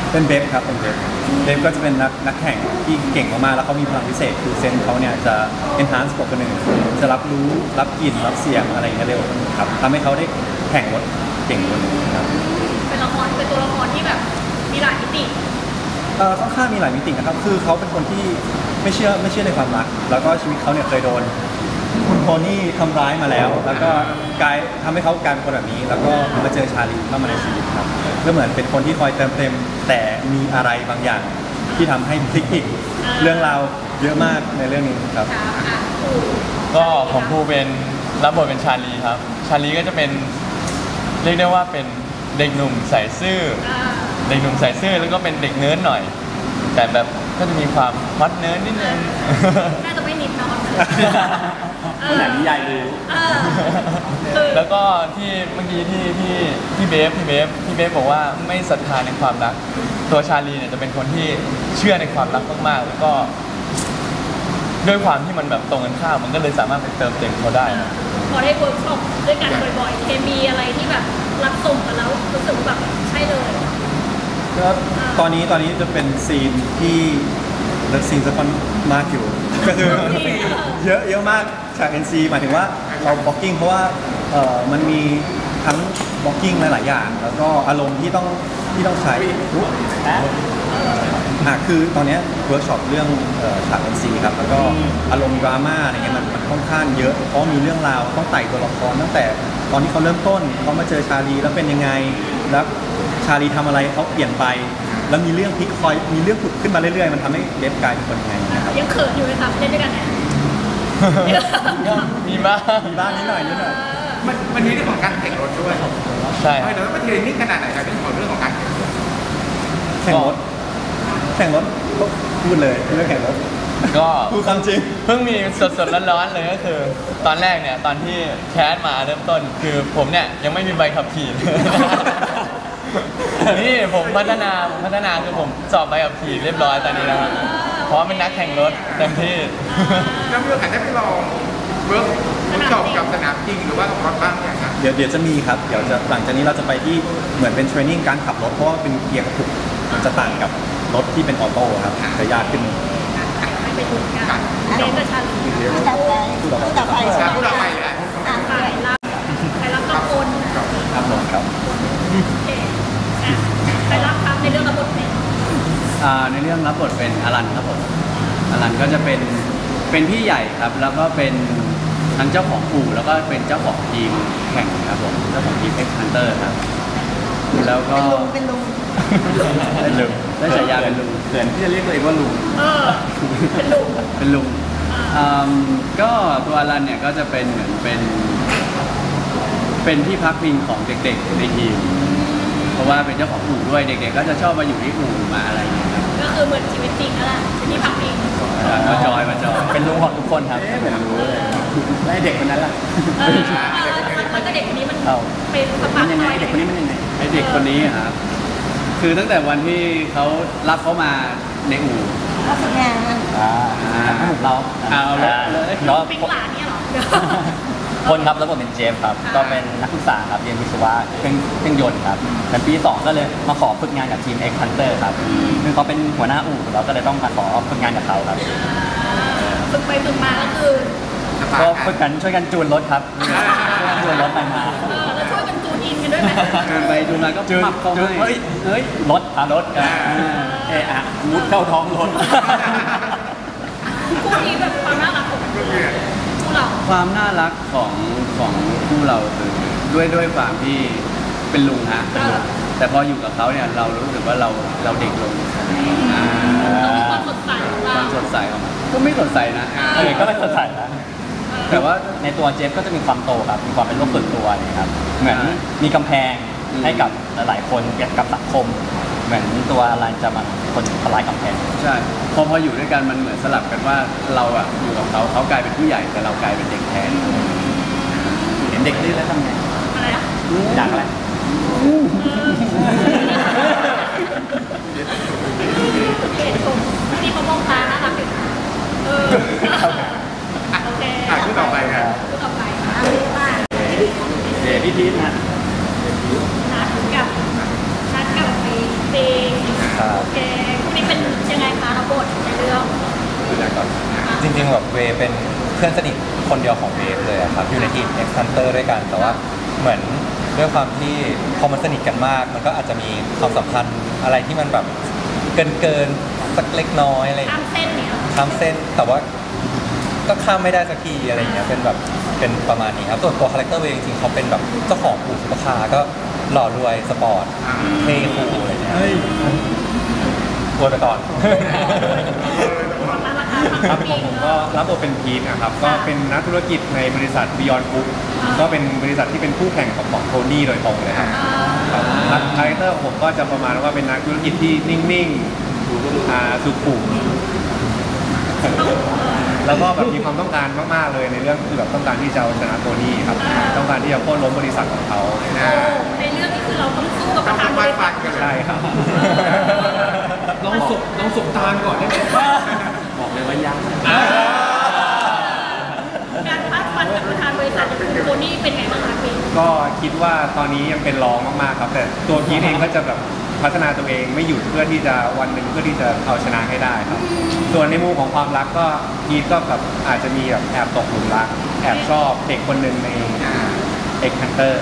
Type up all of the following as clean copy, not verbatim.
เป็นเบฟครับเป็นเบฟก็จะเป็นนักแข่งที่เก่งมากๆแล้วเขามีพลังพิเศษคือเซนส์เขาเนี่ยจะ enhance กว่าคนอื่นจะรับรู้รับกลิ่นรับเสียงอะไรอย่างเงี้ยเร็วครับทำให้เขาได้แข่งรถเก่งกว่าคนอื่นครับเป็นตัวละครที่แบบมีหลายมิติค่อนข้างมีหลายมิตินะครับคือเขาเป็นคนที่ไม่เชื่อในความรักแล้วก็ชีวิตเขาเนี่ยเคยโดนคุณโทนี่ทำร้ายมาแล้วแล้วก็ทำให้เขากลายเป็นคนแบบนี้แล้วก็มาเจอชาลีเข้ามาในชีวิตครับก็เหมือนเป็นคนที่คอยเติมเต็มแต่มีอะไรบางอย่างที่ทำให้พลิกอีกเรื่องราวเยอะมากในเรื่องนี้ครับก็ของภูเป็นรับบทเป็นชาลีครับชาลีก็จะเป็นเรียกได้ว่าเป็นเด็กหนุ่มใส่ซื่อแล้วก็เป็นเด็กเนิร์ดหน่อยแต่แบบก็จะมีความฮอตเนิร์ดนิดนึงน่าจะไม่นิดนะคนไหนนิยายรู้แล้วก็ที่เมื่อกี้ที่เบฟบอกว่าไม่ศรัทธาในความรักตัวชาลีเนี่ยจะเป็นคนที่เชื่อในความรักมากๆแล้วก็ด้วยความที่มันแบบตรงกันข้ามมันก็เลยสามารถไปเติมเต็มเขาได้พอได้เวิร์กช็อปด้วยกันบ่อยๆเคมีอะไรที่แบบรักส่งกันแล้วรู้สึกแบบใช่เลยก็ตอนนี้จะเป็นซีนที่เลิฟซีนจะค่อนมากอยู่ก็คือเยอะมากฉาก NC หมายถึงว่าเราบล็อกกิ้งเพราะว่ามันมีทั้งบล็อกกิ้งหลายๆอย่างแล้วก็อารมณ์ที่ต้องใช้คือตอนนี้เวิร์กช็อปเรื่องฉาก NC ครับแล้วก็อารมณ์ดราม่าอะไรเงี้ยมันค่อนข้างเยอะเพราะมีเรื่องราวต้องไต่ตัวละครตั้งแต่ตอนที่เขาเริ่มต้นเขามาเจอชาลีแล้วเป็นยังไงแล้วชาลีทำอะไรเขาเปลี่ยนไปแล้วมีเรื่องพลิกคอยมีเรื่องผุดขึ้นมาเรื่อยๆมันทำให้เดฟกลายเป็นคนยังไงนะครับยังเขินอยู่เลยครับเล่นด้วยกันเนี่ยมีบ้างนิดหน่อยมันมีเรื่องของการแข่งรถด้วยใช่เราต้องมาเทรนนิ่งขนาดไหนกับเรื่องของการแข่งรถก็พูดเลยเรื่องแข่งรถก็พูดความจริงเพิ่งมีสดๆร้อนๆเลยก็คือตอนแรกเนี่ยตอนที่แคสมาเริ่มต้นคือผมเนี่ยยังไม่มีใบขับขี่นี่ผมพัฒนาคือผมสอบใบขับขี่เรียบร้อยตอนนี้นะครับเพราะเป็นนักแข่งรถเต็มที่แล้วมีโอกาสได้ไปลองเวิร์กช็อปกับสนามจริงหรือว่ากับรถบ้างอย่างไรเดี๋ยวจะมีครับเดี๋ยวจะหลังจากนี้เราจะไปที่เหมือนเป็นเทรนนิ่งการขับรถเพราะว่าเป็นเกียร์กระปุกมันจะต่างกับรถที่เป็นออโต้ครับจะยากขึ้นไปดูกันเดนกับชาลีผู้ต่อไปเลยใครรับกับบนครับผมครับใครรับครับในเรื่องรับบทเป็นในเรื่องรับบทเป็นอลันครับผมอลันก็จะเป็นพี่ใหญ่ครับแล้วก็เป็นทั้งเจ้าของอู่แล้วก็เป็นเจ้าของทีมแข่งครับผมเจ้าของทีม X Hunter ครับแล้วก็เป็นลุงได้ฉายาเป็นลุงเขินที่จะเรียกตัวเองว่าลุงเป็นลุงก็ตัวอลันเนี่ยก็จะเป็นเหมือนเป็นที่พักพิงของเด็กๆในทีมเพราะว่าเป็นเจ้าของอู่ด้วยเด็กๆก็จะชอบมาอยู่ที่อู่มาอะไรอย่างเงี้ยครับก็คือเหมือนชีวิตจริงนั่นแหละที่พักพิงมาจอยเป็นลุงของทุกคนครับผมรู้เลยแล้วเด็กคนนั้นล่ะมันก็เด็กคนนี้มันเป็นสปาร์คยังไงเด็กคนนี้มันยังไงไอเด็กคนนี้ครับคือตั้งแต่วันที่เขารับเขามาในอู่เขาฝึกงานเราเอาเลยน้องปิ๊งหลานเนี่ยหรอคนครับแล้วผมเป็นเจฟครับก็เป็นนักศึกษาครับเรียนวิศวะเครื่องยนต์ครับแต่ปี2ก็เลยมาขอฝึกงานกับทีม X Hunter ครับคือเขาเป็นหัวหน้าอู่เราก็เลยต้องมาขอฝึกงานกับเขาครับฝึกไปฝึกมาก็คือก็ฝึกกันช่วยกันจูนรถครับจูนรถไปมาแล้วช่วยกันจูนอินกันด้วยไหมไปจูนมาก็ปรับเขาให้เฮ้ยรถกันมุดเข้าท้องรถคู่นี้แบบความน่ารักของความน่ารักของคู่เราคือด้วยความที่เป็นลุงฮะแต่พออยู่กับเขาเนี่ยเรารู้สึกว่าเราเด็กลงความสดใสของมันก็ไม่สดใสนะก็ไม่สดใสนะแต่ว่าในตัวเจฟก็จะมีความโตครับมีความเป็นโลกส่วนตัวนะครับเหมือนมีกำแพงให้กับหลายๆคนเกี่ยวกับสังคมเหมือนตัวอะไรจะมาคนทลายกำแพงใช่พออยู่ด้วยกันมันเหมือนสลับกันว่าเราอะอยู่กับเขากลายเป็นผู้ใหญ่แต่เรากลายเป็นเด็กแทนเห็นเด็กนี่แล้วทำไงอะไรอะอยากอะไรนี่เขามองตาน่ารักอยู่โอเคคู่ต่อไปกันคู่ต่อไปพี่พีทนะนัดกับกับเบโอเคคู่นี้เป็นยังไงคะรับบทในเรื่องจริงๆแบบเวย์เป็นเพื่อนสนิทคนเดียวของเวฟเลยอะครับอยู่ในทีม X Hunter ด้วยกันแต่ว่าเหมือนด้วยความที่พอมันสนิทกันมาก มันก็อาจจะมีความสัมพันธ์อะไรที่มันแบบเกินสักเล็กน้อยอะไรอย่างข้ามเงี้ยเส้นเนี่ยข้ามเส้นแต่ว่าก็ข้ามไม่ได้สักทีอะไรอย่างเงี้ยเป็นแบบเป็นประมาณนี้ครับส่วนตัวคาแรคเตอร์เวย์จริงๆเขาเป็นแบบเจ้าของอู่ซุปเปอร์คาร์ก็หล่อรวยสปอร์ตเท่คูลอะไรอย่างเงี้ยรวยไปก่อนครับผมก็รับบทเป็นพีทนะครับก็เป็นนักธุรกิจในบริษัท Beyond Group ก็เป็นบริษัทที่เป็นคู่แข่งของโทนี่โดยตรงเลยครับคาแรคเตอร์ของผมก็จะประมาณว่าเป็นนักธุรกิจที่นิ่งๆสุขุมแล้วก็แบบมีความต้องการมากๆเลยในเรื่องคือแบบต้องการที่จะเอาชนะโทนี่ครับต้องการที่จะโค่นล้มบริษัทของเขาในเรื่องนี้คือเราต้องสู้กับประธานบริษัทใช่ครับลองสบตาก่อนได้ไหมบอกเลยว่ายังการพัดฟันกับประธานบริษัทอย่างคุณโทนี่เป็นไงบ้างคะพี่ก็คิดว่าตอนนี้ยังเป็นรองมากๆครับแต่ตัวพีทเองก็จะแบบพัฒนาตัวเองไม่หยุดเพื่อที่จะวันหนึ่งเพื่อที่จะเอาชนะให้ได้ครับส่วนในมุมของความรักก็พีทก็แบบอาจจะมีแบบแอบตกหลุมรักแอบชอบเด็กคนหนึ่งในเอ็กฮันเตอร์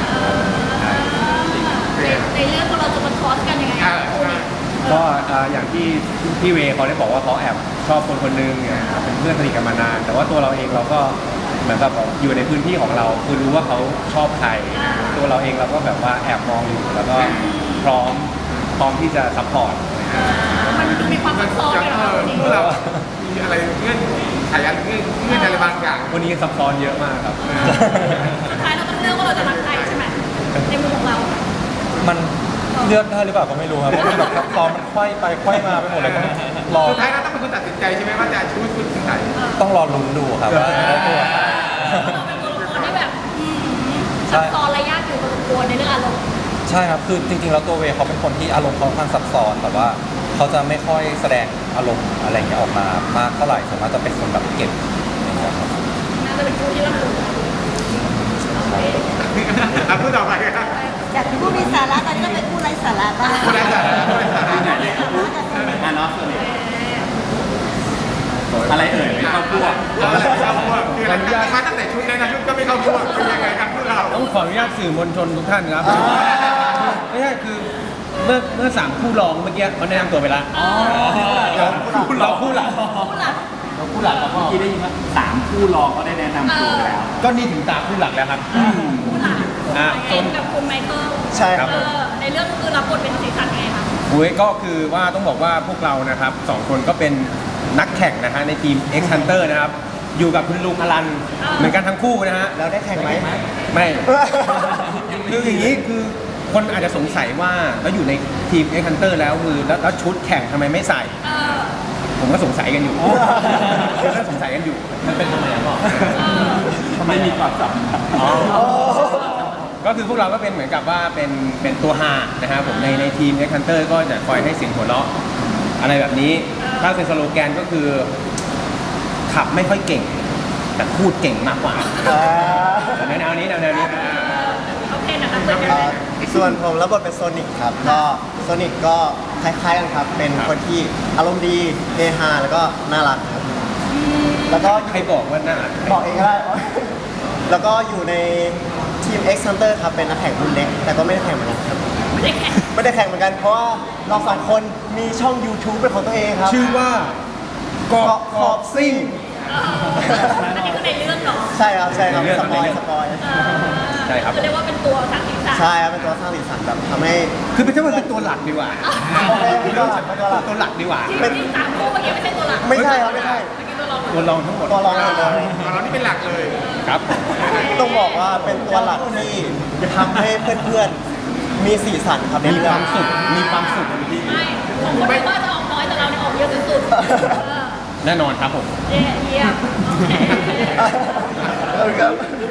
ในเรื่องของเราจะมาทอสกันยังไงคู่นี้ก็อย่างที่พี่เวย์เขาได้บอกว่าเขาแอบชอบคนคนหนึงเนี่ยเป็นเพื่อนสนิทกันมานาน แต่ว่าตัวเราเองเราก็เหมือนกับอยู่ในพื้นที่ของเราคือรู้ว่าเขาชอบใครตัวเราเองเราก็แบบว่าแอบมองอยู่แล้วก็พร้อมที่จะซัพพอร์ตมันดูมีความซับซ้อนเลยเหรอคะจริงพวกเรามีอะไรเงื่อนไขอะไรเงื่อนอะไรบางอย่างวันนี้ซับซ้อนเยอะมากครับสุดท้ายเราต้องเลือกว่าเราจะรักใครใช่ไหมในมุมของเรามันเลือกได้หรือเปล่าก็ไม่รู้ครับเพราะมันแบบซับซ้อนมันไขว้ไปไขว้มาไปหมดเลยก็รอสุดท้ายเราต้องเป็นคนตัดสินใจใช่ไหมว่าจะชูชุดไหนต้องรอลุ้นดูครับว่าจะได้ตัวใครเราเป็นตัวละครที่แบบซับซ้อนและยากอยู่พอสมควรในเรื่องอารมณ์ใช่ครับคือจริงๆแล้วตัวเวย์เขาเป็นคนที่อารมณ์ค่อนข้างซับซ้อนแต่ว่าเขาจะไม่ค่อยแสดงอารมณ์อะไรอย่างเงี้ยออกมามากเท่าไหร่ส่วนมากจะเป็นคนแบบเก็บอย่างเงี้ยครับน่าจะเป็นคู่ที่ร่ำรวยพูดต่อไปครับจากผู้มีสาระตอนนี้ก็เป็นผู้ไร้สาระบ้างพูดได้จ้ะพูดได้จ้ะเนาะอะไรเอ่ยไม่เข้าพวกคืออะไรมาตั้งแต่ชุดเลยนะชุดก็ไม่เข้าพวกเป็นยังไงครับพวกเราต้องขออนุญาตสื่อมวลชนทุกท่านครับ ไม่ใช่คือเมื่อสามคู่รองเมื่อกี้เขาแนะนำตัวไปแล้วเราคู่หลักคู่หลักเราคู่หลักเราเมื่อกี้ได้ยินว่า3คู่รองก็ได้แนะนำตัวไปแล้วก็นี่ถึงตาคู่หลักแล้วครับคู่หลักเอ็นกับคุณไมเคิลใช่ครับในเรื่องคือรับบทเป็นสีสันไงคะอุ้ยก็คือว่าต้องบอกว่าพวกเรานะครับสองคนก็เป็นนักแข่งนะฮะในทีม X Hunter นะครับ อยู่กับคุณลุงอลันเหมือนกันทั้งคู่นะฮะเราได้แข่งไหมไม่ คืออย่างนี้คือคนอาจจะสงสัยว่าแล้วอยู่ในทีม X Hunter แล้วคือแล้วชุดแข่งทำไมไม่ใส่ ผมก็สงสัยกันอยู่ก็สงสัยกันอยู่มันเป็นทำไมอ่ะบอกทำไมมีความสัมพันธ์ก็คือพวกเราก็เป็นเหมือนกับว่าเป็นตัวฮานะครับผมในทีม X Hunter ก็จะคอยให้เสียงหัวเราะอะไรแบบนี้ถ้าเป็นสโลแกนก็คือขับไม่ค่อยเก่ง แต่พูดเก่งมากกว่าแนวนี้โอเคนะคะเพื่อนกันเลยส่วนผมรับบทเป็นโซนิกครับก็โซนิกก็คล้ายๆกันครับเป็นคนที่อารมณ์ดีเฮฮาแล้วก็น่ารักครับแล้วก็ใครบอกว่าน่ารักบอกเองก็ได้ แล้วก็อยู่ในทีม X Hunter ครับเป็นนักแข่งรุ่นเล็กแต่ก็ไม่ได้แข่งเหมือนกันครับไม่ได้แข่งไม่ได้แข่งเหมือนกันเพราะว่าเราสองคนมีช่อง YouTube เป็นของตัวเองครับชื่อว่าเกาะขอบซิ่งอันนี้คือในเรื่องเนาะใช่ครับสปอยใช่ครับคือเรียกว่าเป็นตัวสร้างสีสันใช่ครับเป็นตัวสร้างสีสันแบบทำให้คือเป็นตัวหลักดีกว่าโอเคเป็นตัวหลักตัวหลักดีกว่าที่สามคู่เมื่อกี้ไม่ใช่ตัวหลักไม่ใช่ครับไม่ใช่เมื่อกี้ตัวรองตัวรองทั้งหมดตัวรองตัวรองเรานี่เป็นหลักเลยครับต้องบอกว่าเป็นตัวหลักที่ทำให้เพื่อนๆมีสีสันครับในมีเรื่คองวามสุขมีความสุขไม่ของคนอื่นก็จะออกน้อยแต่เราเนี่ยออกเยอะสุดๆแน่นอนครับผมเยี่ยมโอเค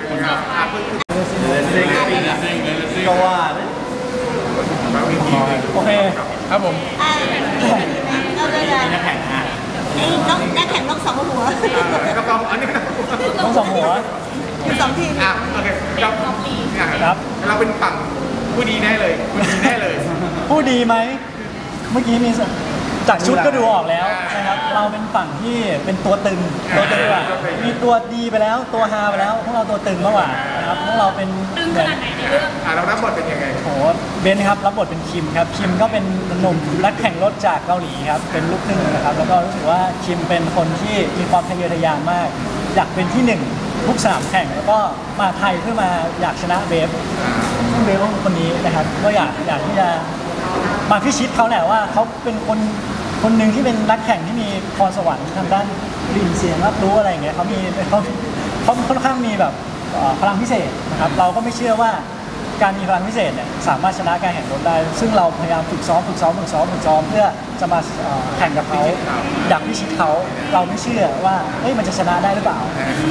ก็ว่าโอเคครับผมเอาเลยนะนักแข่งต้องสองหัวกระเป๋าอันนี้ต้องสองหัวอยู่สองทีมโอเคครับเราเป็นฝั่งผู้ดีแน่เลยผู้ดีแน่เลยพูดดีไหมเมื่อกี้มีจากชุดก็ดูออกแล้วนะครับเราเป็นฝั่งที่เป็นตัวตึงอ่ะมีตัวดีไปแล้วตัวฮาไปแล้วพวกเราตัวตึงมากกว่านะครับพวกเราเป็นตึงขนาดไหนในเรื่องเรารับบทเป็นยังไงโอ้เบนครับรับบทเป็นคิมครับคิมก็เป็นหนุ่มนักแข่งรถจากเกาหลีครับเป็นลูกครึ่งนะครับแล้วก็รู้สึกว่าคิมเป็นคนที่มีความทะเยอทะยานมากอยากเป็นที่หนึ่งทุกสนามแข่งแล้วก็มาไทยเพื่อมาอยากชนะเบฟซึ่งเบฟคนนี้นะครับก็อยากที่จะมาพิชิตเขาแหละว่าเขาเป็นคนหนึ่งที่เป็นนักแข่งที่มีพรสวรรค์ทางด้านดินเสียงรับรู้อะไรอย่างเงี้ยเขาค่อนข้างมีแบบพลังพิเศษนะครับเราก็ไม่เชื่อว่าการมีพลังพิเศษเนี่ยสามารถชนะการแข่งรถได้ซึ่งเราพยายามฝึกซ้อมเพื่อจะมาแข่งกับเขาอยากพิชิตเขาเราไม่เชื่อว่าเฮ้ยมันจะชนะได้หรือเปล่า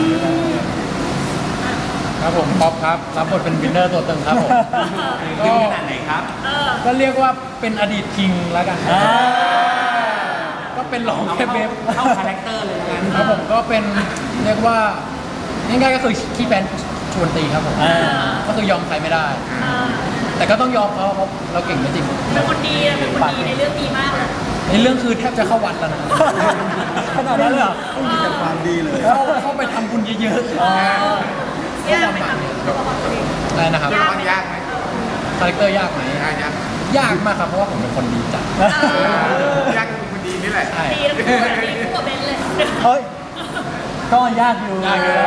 ครับผมป๊อปครับรับบทเป็นวินเนอร์ตัวตึงครับผมก็ขนาดไหนครับก็เรียกว่าเป็นอดีตคิงแล้วกันก็เป็นรองแค่เบฟเข้าคาแรคเตอร์เลยครับผมก็เป็นเรียกว่าง่ายๆก็คือขี้แฟนชวนตีครับผมก็คือยอมใครไม่ได้แต่ก็ต้องยอมเขาเพราะเราเก่งจริงเป็นคนดีในเรื่องดีมากเลยในเรื่องคือแทบจะเข้าวัดแล้วนะขนาดนั้นเลยเหรอมีแต่ความดีเลยเข้าไปทำบุญเยอะยากไหมครับอะไรนะครับยากไหมคาแรคเตอร์ยากไหมยากมากครับเพราะว่าผมเป็นคนดีจัดยากเป็นคนดีนี่แหละดีแล้วดีคู่กับเบนเลยเฮ้ยก็ยากอยู่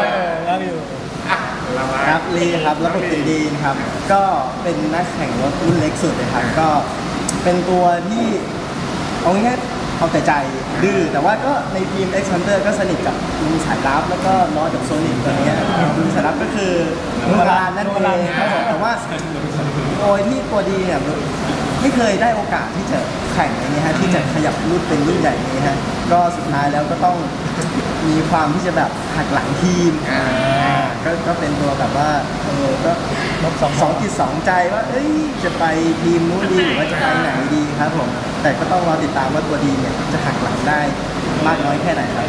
ครับลีครับแล้วผมเป็นดีนครับก็เป็นนักแข่งรถรุ่นเล็กสุดเลยครับก็เป็นตัวที่เอาง่ายๆเอาแต่ใจดื้อแต่ว่าก็ในทีม X Hunter ก็สนิทกับลุงสายลับแล้วก็น้อยกับโซนิกตัวนี้ลุงสายลับก็คือลุงพลานนั่นเองครับผมแต่ว่าโดยที่ตัวดีเนี่ยไม่เคยได้โอกาสที่จะแข่งในนี้ฮะที่จะขยับรุ่นเป็นรุ่นใหญ่นี้ฮะก็สุดท้ายแล้วก็ต้องมีความที่จะแบบหักหลังทีมก็เป็นตัวแบบว่าก็สองจิตสองใจว่าเอ้ยจะไปทีมนู้นดีหรือว่าจะไปไหนดีครับผมแต่ก็ต้องรอติดตามว่าตัวดีเนี่ยจะหักหลังได้มากน้อยแค่ไหนครับ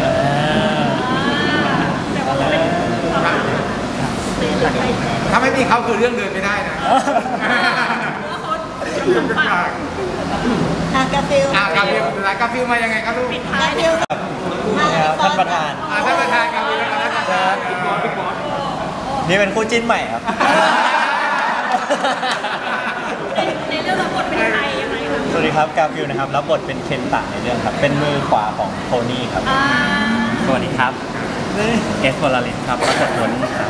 ถ้าไม่มีเขาคือเรื่องเดินไม่ได้นะกาฟิลมายังไงครับลูกกาฟิลท่านประธานกาฟิลนะครับนี่เป็นคู่จิ้นใหม่ครับในเรื่องรับบทเป็นใครยังไงครับสวัสดีครับกาฟิลนะครับรับบทเป็นเคนตะในเรื่องครับเป็นมือขวาของโทนี่ครับสวัสดีครับเอสวลาลินครับรับบทผลครับ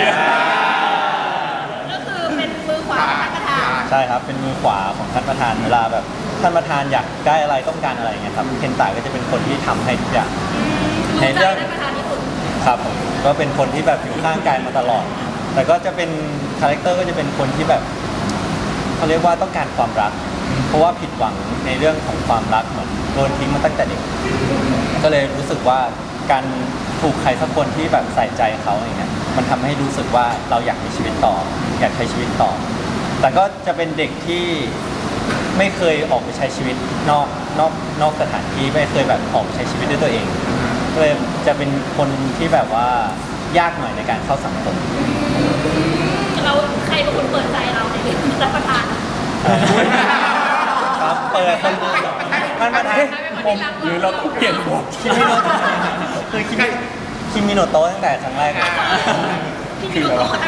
ก็คือเป็นมือขวาของท่านประธานใช่ครับเป็นมือขวาของท่านประธานเวลาแบบท่านประธานอยากได้อะไรต้องการอะไรเงี้ยครับเคนตะก็จะเป็นคนที่ทำให้ทุกอย่างในเรื่องท่านประธานที่สุดครับผมก็เป็นคนที่แบบอยู่ข้างกายมาตลอดแต่ก็จะเป็นคาแรคเตอร์ก็จะเป็นคนที่แบบเขาเรียกว่าต้องการความรักเพราะว่าผิดหวังในเรื่องของความรักเหมือนโดนทิ้งมาตั้งแต่เด็กก็เลยรู้สึกว่าการถูกใครสักคนที่แบบใส่ใจเขาอย่างเงี้ยมันทำให้รู้สึกว่าเราอยากมีชีวิตต่ออยากใช้ชีวิตต่อแต่ก็จะเป็นเด็กที่ไม่เคยออกไปใช้ชีวิตนอกสถานที่ไม่เคยแบบออกไปใช้ชีวิตด้วยตัวเองก็เลยจะเป็นคนที่แบบว่ายากหน่อยในการเข้าสังคมเราใครเป็นคนเปิดใจเราในเรื่องรับประทานครับเปิดคนท่านประธานผมหรือเราต้องเปลี่ยนบทคิมิโนโตะคือคิมิโนโตะตั้งแต่ครั้งแรกคือแบบว่า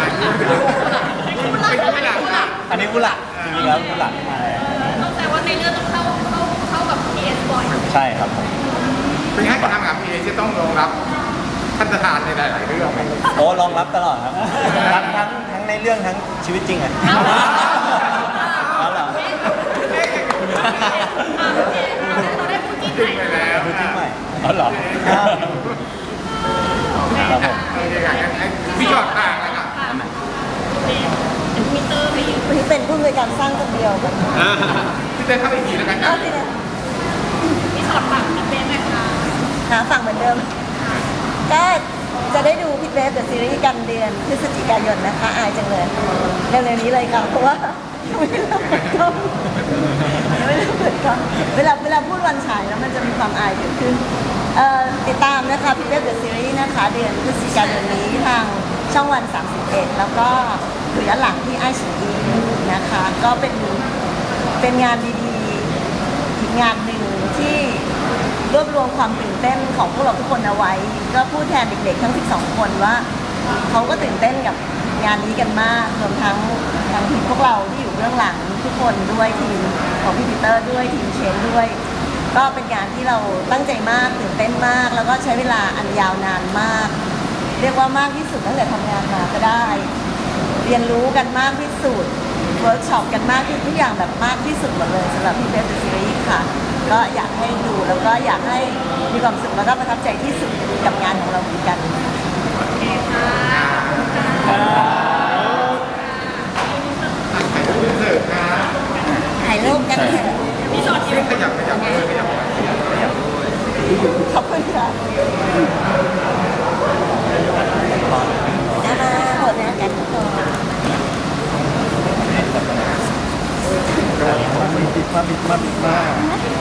อันนี้ผู้หลักจริงๆแล้วผู้หลักต้องแต่ว่าในเรื่องต้องเข้ากับ PS บ่อยใช่ครับเป็นไงการทำงาน PS จะต้องรองรับท่านประธานในหลายๆเรื่องโอ้รองรับตลอดครับทั้งในเรื่องทั้งชีวิตจริงอ่ะเราได้พูดจริงใหม่แล้วพูดจริงใหม่อ๋อเหรอครับผมพี่จอดต่างแล้วค่ะเป็นมิเตอร์ไปอยู่ที่เป็นผู้บริการสร้างคนเดียวกันพี่เต้เข้าไปอีกแล้วกันพี่สอดฝั่งพี่เบสไหมคะหาฝั่งเหมือนเดิมก็จะได้ดูพี่เบสเดอะซีรีส์กันเดือนพฤศจิกายนนะคะอายจังเลยเร็วๆนี้เลยค่ะเพราะว่าไม่ได้เปิดกล้องเวลาพูดวันฉายแล้วมันจะมีความอายเกิดขึ้นติดตามนะคะพี่เบสเดอะซีรีส์นะคะเดือนพฤศจิกายนนี้ทางช่องวัน31แล้วก็ดูย้อนหลังที่ไอซีอีนะคะก็เป็นเป็นงานดีๆอีกงานหนึ่งที่รวบรวมความตื่นเต้นของพวกเราทุกคนเอาไว้ ก็พูดแทนเด็กๆทั้ง12คนว่าเขาก็ตื่นเต้นกับงานนี้กันมากรวมทั้งทีมพวกเราที่อยู่เบื้องหลังทุกคนด้วยทีมของพี่ปีเตอร์ด้วยทีมเชนด้วย ก็เป็นงานที่เราตั้งใจมากตื่นเต้นมาก แล้วก็ใช้เวลาอันยาวนานมาก เรียกว่ามากที่สุดตั้งแต่ทำงานมาก็ได้ เรียนรู้กันมากที่สุดเวิร์กช็อปกันมากที่ทุกอย่างแบบมากที่สุดหมดเลยสำหรับพี่เบฟเดอะซีรีส์ค่ะ ก็อยากให้ดูแล้วก็อยากให้มีความสุขแล้วก็ประทับใจที่สุดกับงานของเราเหมือนกันโอเคค่ะเสิร์ฟค่ะถ่ายรูปกันเถอะพี่สอนยิ้มขยับขยับขอบคุณค่ะมาหมดนะกันทุกคนมาบิดมา